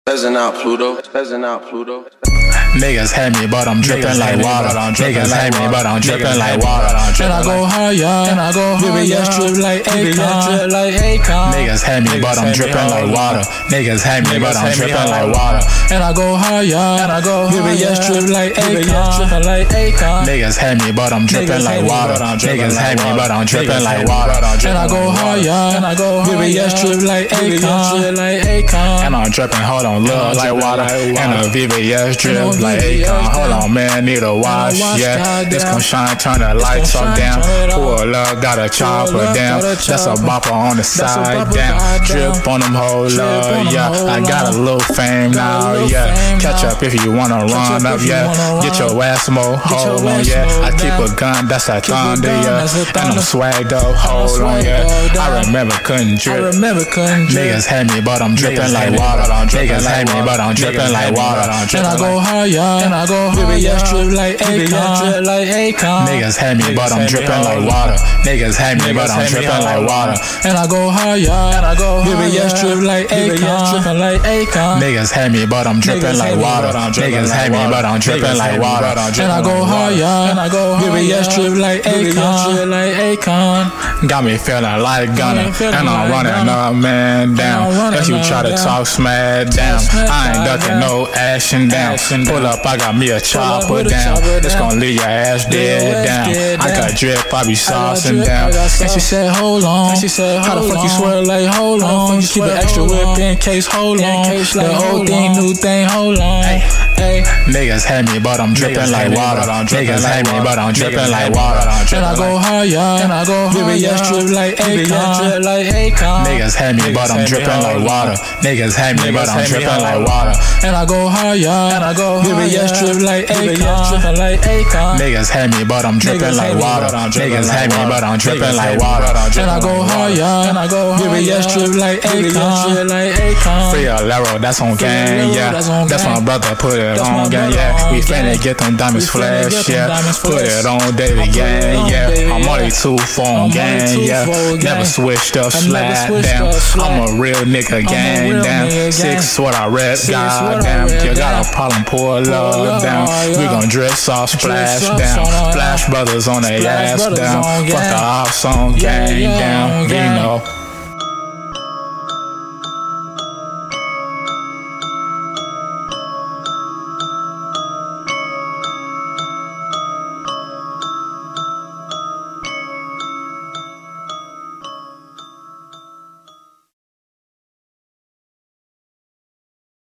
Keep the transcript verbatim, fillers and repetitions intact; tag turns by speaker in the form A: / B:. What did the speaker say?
A: Peasant out Pluto, peasant out Pluto.
B: Niggas hate me, but I'm drippin' like water. Niggas hate me, but I'm drippin' like water. And I go higher, and I go higher. Drip like Akon. Niggas hate me, but I'm drippin' like water. Niggas hate me, but I'm drippin' like water. And I go higher, and I go higher. Drip like Akon. Niggas hate me, but I'm drippin' like water. Niggas hate me, but I'm drippin' like water. And I go higher, and I go higher. Drip like Akon. And I'm drippin', hold on, look like water. And a V V S drip like Akon. Hold on, man, need a wash, yeah. This gon' shine, turn the lights up down. Pull up, got a chopper down. That's a bopper on the side down. Drip on them hoes, yeah. I got a little fame now, yeah. Catch up if you wanna run up, yeah. Get your ass more, hold on, yeah. I keep a gun, that's a thunder, yeah. And I'm swagged up, hold on, yeah. I remember couldn't drip. Niggas hate me, but I'm drippin' like water. Niggas hate me, but I'm drippin' like water. And I go higher, and I go higher. Drip like Akon. Niggas hate me, but I'm drippin' like water. Niggas hate me, but I'm drippin' like water. And I go higher, and I go higher. Drip like Akon. Niggas hate me, but I'm drippin' like water. Niggas hate me, but I'm drippin' like water. And I go higher, and I go higher. Drip like Akon. Got me feeling like gunning, and I'm running up, man, down. If you try to talk smack down, I ain't ducking no action down. Pull up, I got me a chopper down. It's gon' leave your ass dead down. I got drip, I be saucing down. And she said, hold on. How the fuck you swear like, hold on? You keep an extra whip in case, hold on. The old thing, new thing, hold on. Niggas hate me, but I'm drippin' like water. Niggas hate me, but I'm drippin' like water. And I go higher, and I go higher. Drip like Akon. Niggas hate me, but I'm drippin' like water. Niggas hate me, but I'm drippin' like water. And I go higher, and I go higher. Drip like Akon. Niggas hate me, but I'm drippin' like water. Niggas hate me, but I'm drippin' like water. And I go higher, and I go higher. Drip like Akon. Free a Lero, that's on gang, yeah. That's my brother, put it on gang, yeah. We finna get them diamonds flash, yeah. Put it on daily gang, yeah. I'm only two phone gang, yeah. Never switched up, slide down. I'm a real nigga, gang down. Six what I rep, goddamn. You got a problem, pull up down. We gon' drip sauce, splash down. Flash brothers on their ass down. Fuck the ops on gang down, Vino.